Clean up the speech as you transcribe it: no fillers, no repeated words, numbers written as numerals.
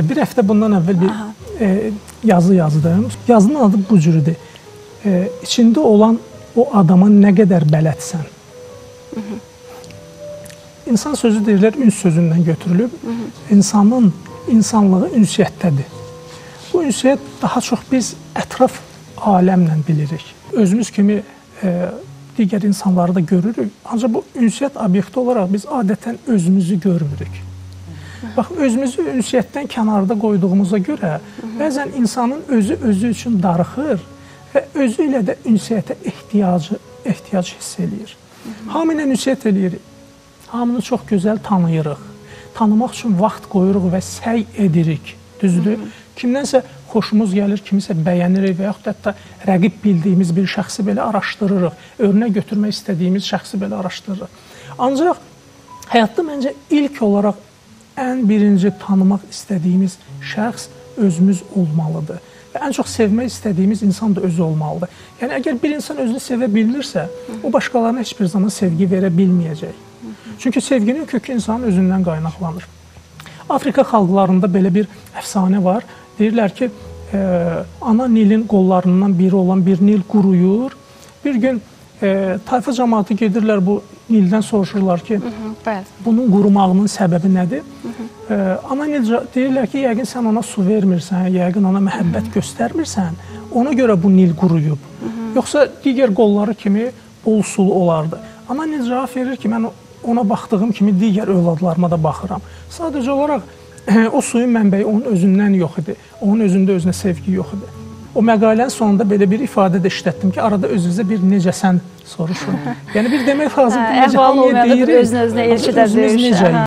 Bir həftə bundan əvvəl bir yazı yazdım. Yazının adı bu cürüdür. İçində olan o adama nə qədər bələdsən. İnsan sözü deyirlər, üns sözündən götürülüb. İnsanlığı ünsiyyətdədir. Bu ünsiyyət daha çox biz ətraf aləmlə bilirik. Özümüz kimi digər insanları da görürük. Ancaq bu ünsiyyət obyekti olaraq biz adətən özümüzü görmürük. Bax, özümüzü ünsiyyətdən kənarda qoyduğumuza görə bəzən insanın özü üçün darıxır və özü ilə də ünsiyyətə ehtiyac hiss eləyir. Hamı ilə ünsiyyət eləyirik. Hamını çox gözəl tanıyırıq. Tanımaq üçün vaxt qoyuruq və səy edirik. Düzdür? Kimdənsə xoşumuz gəlir, kimisə bəyənirik və yaxud hətta rəqib bildiyimiz bir şəxsi belə araşdırırıq. Örnək götürmək istədiyimiz şəxsi belə araşdırırıq. Ancaq həyatda məncə ilk olaraq ən birinci tanımaq istədiyimiz şəxs özümüz olmalıdır. Və ən çox sevmək istədiyimiz insan da özü olmalıdır. Yəni, əgər bir insan özünü sevə bilmirsə, o başqalarına heç bir zaman sevgi verə bilməyəcək. Çünki sevginin kökü insanın özündən qaynaqlanır. Afrika xalqlarında belə bir əfsanə var. Deyirlər ki, ana Nilin qollarından biri olan bir Nil quruyur. Bir gün tayfa cəmaatı gedirlər, bu Nildən soruşurlar ki, bunun qurumağının səbəbi nədir? Ana Nil deyirlər ki, yəqin sən ona su vermirsən, yəqin ona məhəbbət göstərmirsən, ona görə bu Nil quruyub. Yoxsa digər qolları kimi bol sulu olardı. Ana Nil cavab verir ki, mən ona baxdığım kimi digər övladlarıma da baxıram. Sadəcə olaraq o suyun mənbəyi onun özündən yox idi. Onun özündə özünə sevgi yox idi. O məqalənin sonunda belə bir ifadə də işlətdim ki, arada özünüzə bir necəsən soruşun. Yəni bir demək lazımdır, necə hamıya deyirik, özünüz necə